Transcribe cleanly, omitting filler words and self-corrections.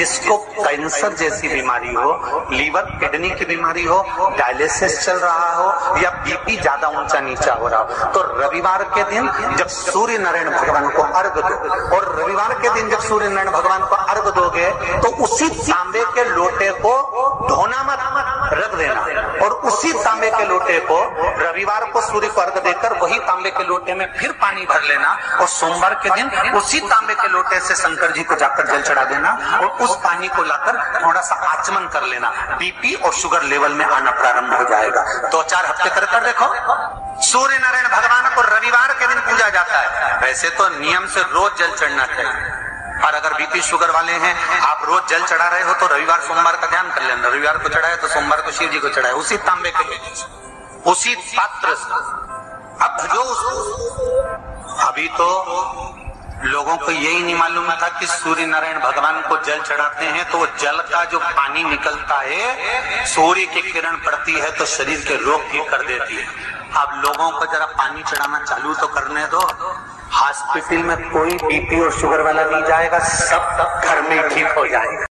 जिसको कैंसर जैसी बीमारी हो, लीवर किडनी की बीमारी हो, डायलिसिस चल रहा हो या बीपी ज्यादा ऊंचा नीचा हो रहा हो, तो रविवार के दिन जब सूर्य नारायण भगवान को अर्घ दो। और रविवार के दिन जब सूर्य नारायण भगवान को अर्घ दोगे तो उसी तांबे के लोटे को धोना मत, रख देना। और उसी तांबे के लोटे को रविवार को सूर्य को अर्घ देकर वही तांबे के लोटे में फिर पानी भर लेना और सोमवार के दिन उसी तांबे के लोटे से शंकर जी को जाकर जल चढ़ा देना और उस पानी को लाकर थोड़ा सा आचमन कर लेना। बीपी और शुगर लेवल में आना प्रारंभ हो जाएगा। 2-4 हफ्ते कर देखो। सूर्य नारायण भगवान को रविवार के दिन पूजा जाता है। वैसे तो नियम से रोज जल चढ़ना चाहिए, और अगर बीपी शुगर वाले हैं, आप रोज जल चढ़ा रहे हो तो रविवार सोमवार का ध्यान कर लेना। रविवार को चढ़ाए तो सोमवार को शिव जी को चढ़ाए, उसी तांबे के उसी पात्र से। अब जो अभी तो लोगों को यही नहीं मालूम था कि सूर्य नारायण भगवान को जल चढ़ाते हैं तो वो जल का जो पानी निकलता है, सूर्य की किरण पड़ती है तो शरीर के रोग ठीक कर देती है। अब लोगों को जरा पानी चढ़ाना चालू तो करने दो। हॉस्पिटल में कोई बीपी और शुगर वाला नहीं जाएगा, सब घर में ठीक हो जाएगा।